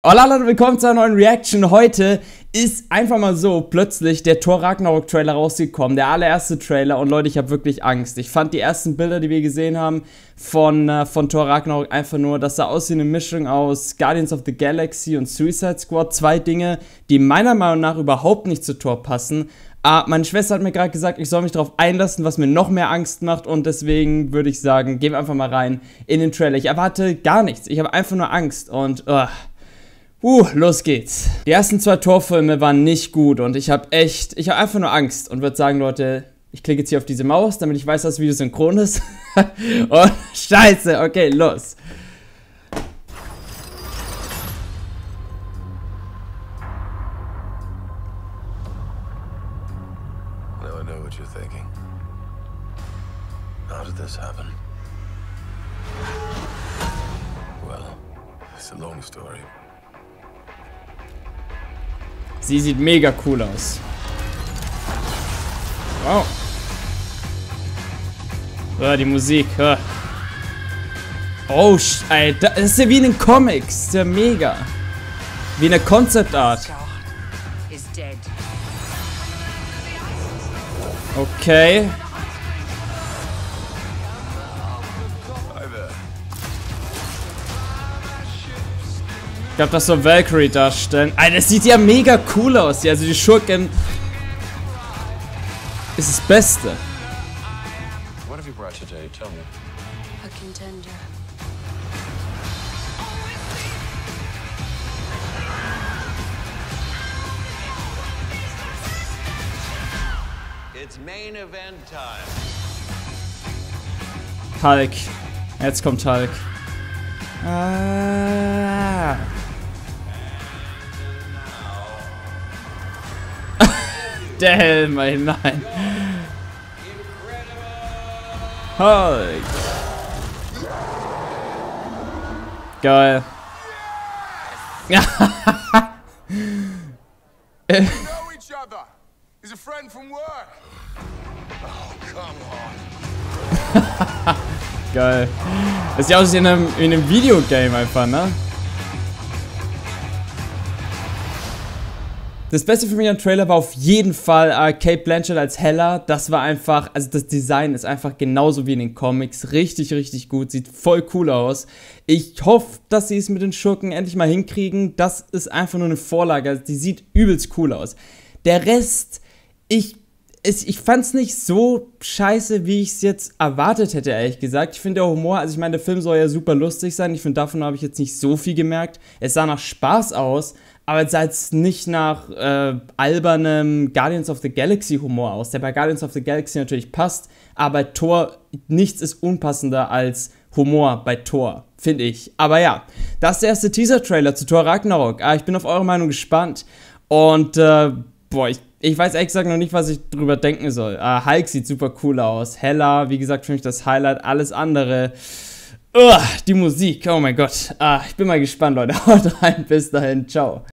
Hola Leute, willkommen zu einer neuen Reaction. Heute ist einfach mal so plötzlich der Thor Ragnarok Trailer rausgekommen, der allererste Trailer, und Leute, ich habe wirklich Angst. Ich fand die ersten Bilder, die wir gesehen haben von Thor Ragnarok, einfach nur, das sah aus wie eine Mischung aus Guardians of the Galaxy und Suicide Squad. Zwei Dinge, die meiner Meinung nach überhaupt nicht zu Thor passen. Meine Schwester hat mir gerade gesagt, ich soll mich darauf einlassen, was mir noch mehr Angst macht, und deswegen würde ich sagen, gehen wir einfach mal rein in den Trailer. Ich erwarte gar nichts, ich habe einfach nur Angst und los geht's. Die ersten zwei Thor-Filme waren nicht gut und ich habe einfach nur Angst und würde sagen, Leute, ich klicke jetzt hier auf diese Maus, damit ich weiß, dass das Video synchron ist. Und scheiße, okay, los. Now I know what you're thinking. How did this happen? Well, it's a long story. Sie sieht mega cool aus. Wow. Die Musik. Oh, Alter, das ist ja wie in den Comics. Das ist ja mega. Wie eine Concept Art. Okay. Ich glaube, das soll Valkyrie darstellen. Alter, das sieht ja mega cool aus. Also die Schurken ist das Beste. What have you brought today? Tell me. A contender. It's main event time. Hulk. Jetzt kommt Hulk. Der Helm, ey, nein. Hulk. Geil. know each other. He's a friend from work. Oh, come on. Geil. Das sieht aus wie in einem Videogame einfach, ne? Das Beste für mich am Trailer war auf jeden Fall Cate Blanchett als Hela. Das war einfach, also das Design ist einfach genauso wie in den Comics. Richtig, richtig gut. Sieht voll cool aus. Ich hoffe, dass sie es mit den Schurken endlich mal hinkriegen. Das ist einfach nur eine Vorlage. Also die sieht übelst cool aus. Der Rest, ich fand's nicht so scheiße, wie ich es jetzt erwartet hätte, ehrlich gesagt. Ich finde der Humor, also ich meine, der Film soll ja super lustig sein. Ich finde, davon habe ich jetzt nicht so viel gemerkt. Es sah nach Spaß aus, aber es sah jetzt nicht nach albernem Guardians of the Galaxy Humor aus, der bei Guardians of the Galaxy natürlich passt, aber bei Thor, nichts ist unpassender als Humor bei Thor, finde ich. Aber ja, das ist der erste Teaser-Trailer zu Thor Ragnarok. Ich bin auf eure Meinung gespannt und ich weiß ehrlich gesagt noch nicht, was ich drüber denken soll. Hulk sieht super cool aus. Hela, wie gesagt, für mich das Highlight. Alles andere. Die Musik, oh mein Gott. Ich bin mal gespannt, Leute. Haut rein, bis dahin. Ciao.